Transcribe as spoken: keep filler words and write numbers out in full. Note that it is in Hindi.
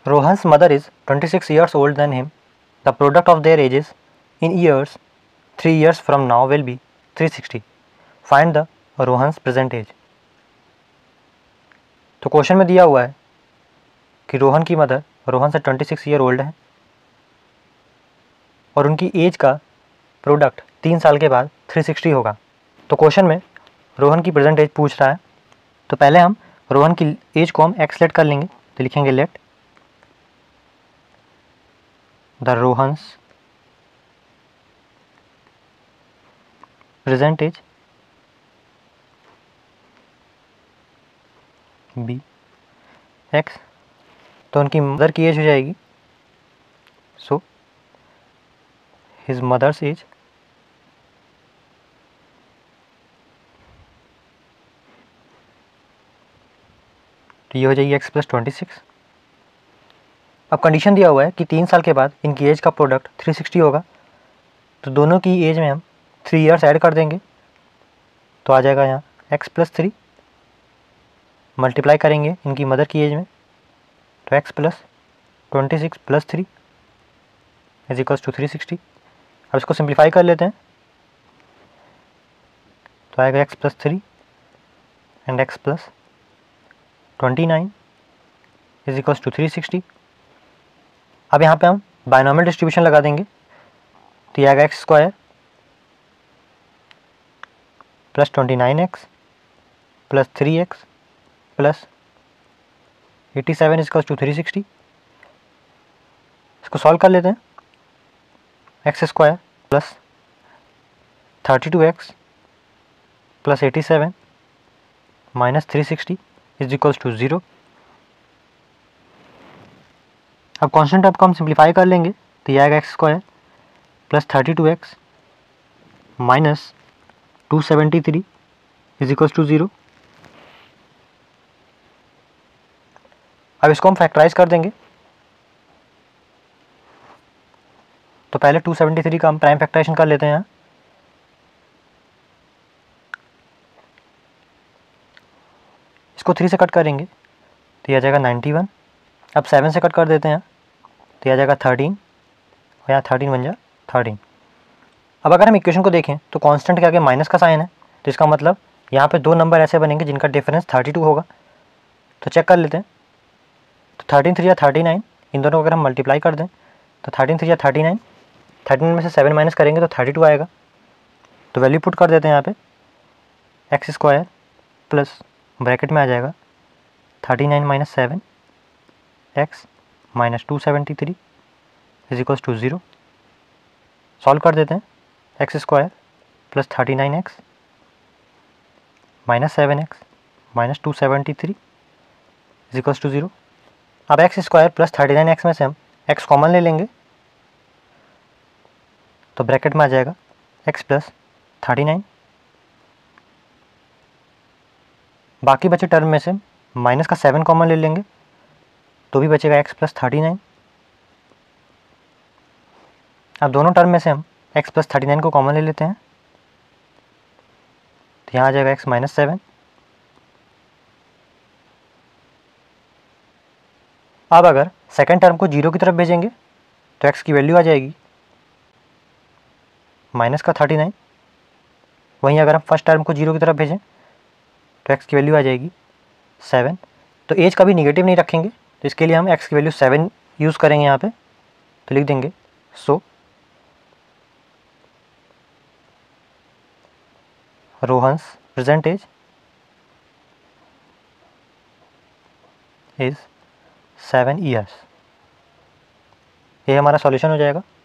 Rohan's mother is twenty-six years older than him. The product of their ages in years three years from now will be three hundred sixty. Find the Rohan's present age. तो क्वेश्चन में दिया हुआ है कि रोहन की मदर रोहन से छब्बीस ईयर ओल्ड है और उनकी एज का प्रोडक्ट तीन साल के बाद तीन सौ साठ होगा। तो क्वेश्चन में रोहन की प्रेजेंट एज पूछ रहा है। तो पहले हम रोहन की एज को हम एक्स लेट कर लेंगे। तो लिखेंगे let the Rohan's present age be x. तो उनकी मदर की एज हो जाएगी, सो हिज मदर्स एज तो ये हो जाएगी एक्स प्लस ट्वेंटी सिक्स। अब कंडीशन दिया हुआ है कि तीन साल के बाद इनकी एज का प्रोडक्ट थ्री सिक्सटी होगा। तो दोनों की एज में हम थ्री इयर्स ऐड कर देंगे तो आ जाएगा यहाँ एक्स प्लस थ्री। मल्टीप्लाई करेंगे इनकी मदर की एज में तो x plus twenty six plus three is equals to three sixty. अब इसको सिंप्लीफाई कर लेते हैं तो आएगा x plus three and x plus twenty nine is equals to three sixty. अब यहाँ पे हम बायनॉमियल डिस्ट्रीब्यूशन लगा देंगे तो ये आएगा x square plus twenty nine x plus three x plus eighty seven is equals to three sixty. इसको सॉल्व कर लेते हैं। X square plus thirty two x plus eighty seven minus three sixty is equals to zero. अब कांस्टेंट टर्म को हम सिंप्लीफाई कर लेंगे तो ये आएगा x square plus thirty two x minus two seventy three is equals to zero. अब इसको हम फैक्टराइज कर देंगे तो पहले टू सेवेंटी थ्री का हम प्राइम फैक्टराइजेशन कर लेते हैं यहाँ। इसको थ्री से कट करेंगे तो यह आ जाएगा नाइन्टी वन। अब सेवन से कट कर देते हैं तो यह आ जाएगा थर्टीन और यहाँ थर्टीन बन जाए थर्टीन। अब अगर हम इक्वेशन को देखें तो कांस्टेंट के आगे माइनस का साइन है तो इसका मतलब यहाँ पे दो नंबर ऐसे बनेंगे जिनका डिफरेंस थर्टी टू होगा। तो चेक कर लेते हैं तो थर्टीन थ्री या थर्टी नाइन, इन दोनों को अगर हम मल्टीप्लाई कर दें तो थर्टीन थ्री या थर्टी नाइन, थर्टीन में से सेवन माइनस करेंगे तो थर्टी टू आएगा। तो वैल्यू पुट कर देते हैं यहाँ पे एक्स स्क्वायर प्लस ब्रैकेट में आ जाएगा thirty nine minus seven x minus two seventy three is equals to zero. Solve कर देते हैं x square plus thirty nine x minus seven x minus two seventy three is equals to zero. अब x square plus thirty nine x में से हम एक्स कॉमन ले लेंगे तो ब्रैकेट में आ जाएगा एक्स प्लस थर्टी नाइन। बाकी बचे टर्म में से माइनस का सेवन कॉमन ले लेंगे तो भी बचेगा एक्स प्लस थर्टी नाइन। अब दोनों टर्म में से हम एक्स प्लस थर्टी नाइन को कॉमन ले लेते हैं तो यहाँ आ जाएगा एक्स माइनस सेवन। अब अगर सेकंड टर्म को जीरो की तरफ भेजेंगे तो एक्स की वैल्यू आ जाएगी माइनस का थर्टी नाइन। वहीं अगर हम फर्स्ट टर्म को जीरो की तरफ भेजें तो एक्स की वैल्यू आ जाएगी सेवन। तो एज कभी निगेटिव नहीं रखेंगे तो इसके लिए हम एक्स की वैल्यू सेवन यूज़ करेंगे यहाँ पे। तो लिख देंगे so Rohan's present age is seven years. ये हमारा सॉल्यूशन हो जाएगा।